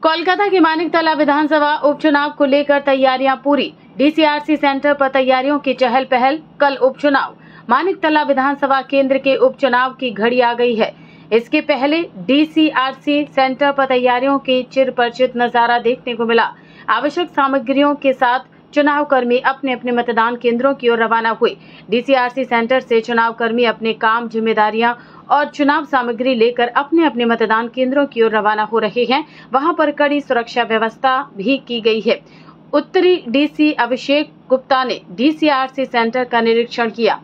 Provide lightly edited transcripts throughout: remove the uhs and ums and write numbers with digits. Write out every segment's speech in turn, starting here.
कोलकाता की मानिकतला विधानसभा उपचुनाव को लेकर तैयारियां पूरी। डीसीआरसी सेंटर पर तैयारियों की चहल पहल। कल उपचुनाव। मानिकतला विधानसभा केंद्र के उपचुनाव की घड़ी आ गई है। इसके पहले डीसीआरसी सेंटर पर तैयारियों की चिर परिचित नजारा देखने को मिला। आवश्यक सामग्रियों के साथ चुनाव कर्मी अपने अपने मतदान केंद्रों की ओर रवाना हुए। डीसीआरसी सेंटर से चुनाव कर्मी अपने काम, जिम्मेदारियां और चुनाव सामग्री लेकर अपने अपने मतदान केंद्रों की ओर रवाना हो रहे हैं। वहां पर कड़ी सुरक्षा व्यवस्था भी की गई है। उत्तरी डीसी अभिषेक गुप्ता ने डीसीआरसी सेंटर का निरीक्षण किया।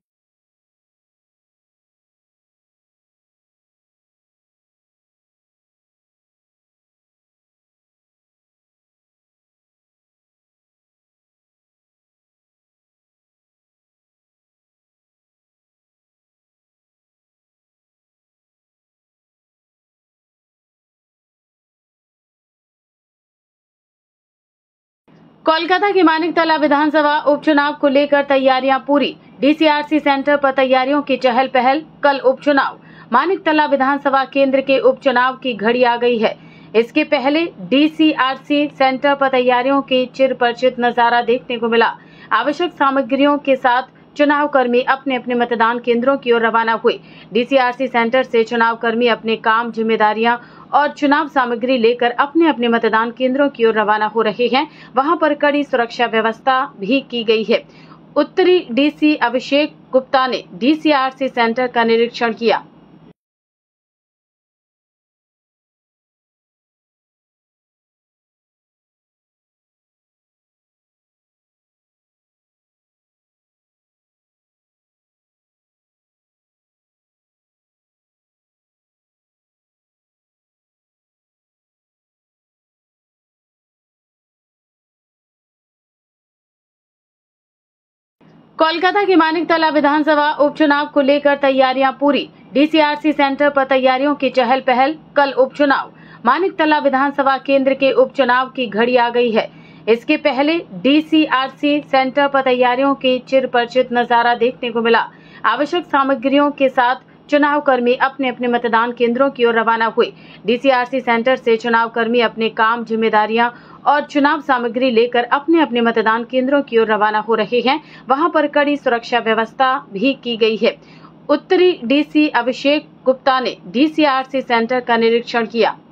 कोलकाता की मानिकतला विधानसभा उपचुनाव को लेकर तैयारियां पूरी। डीसीआरसी सेंटर पर तैयारियों की चहल पहल। कल उपचुनाव। मानिकतला विधानसभा केंद्र के उपचुनाव की घड़ी आ गई है। इसके पहले डीसीआरसी सेंटर पर तैयारियों की चिर परिचित नजारा देखने को मिला। आवश्यक सामग्रियों के साथ चुनाव कर्मी अपने अपने मतदान केंद्रों की ओर रवाना हुए। डीसीआरसी सेंटर से चुनाव कर्मी अपने काम, जिम्मेदारियां और चुनाव सामग्री लेकर अपने अपने मतदान केंद्रों की ओर रवाना हो रहे हैं। वहां पर कड़ी सुरक्षा व्यवस्था भी की गई है। उत्तरी डीसी अभिषेक गुप्ता ने डीसीआरसी सेंटर का निरीक्षण किया। कोलकाता की मानिकतला विधानसभा उपचुनाव को लेकर तैयारियां पूरी। डीसीआरसी सेंटर पर तैयारियों की चहल पहल। कल उपचुनाव। मानिकतला विधानसभा केंद्र के उपचुनाव की घड़ी आ गई है। इसके पहले डीसीआरसी सेंटर पर तैयारियों की चिर परिचित नजारा देखने को मिला। आवश्यक सामग्रियों के साथ चुनाव कर्मी अपने अपने मतदान केंद्रों की ओर रवाना हुए। डीसीआरसी सेंटर से चुनाव कर्मी अपने काम, जिम्मेदारियां और चुनाव सामग्री लेकर अपने अपने मतदान केंद्रों की ओर रवाना हो रहे हैं। वहां पर कड़ी सुरक्षा व्यवस्था भी की गई है। उत्तरी डीसी अभिषेक गुप्ता ने डीसीआरसी सेंटर का निरीक्षण किया।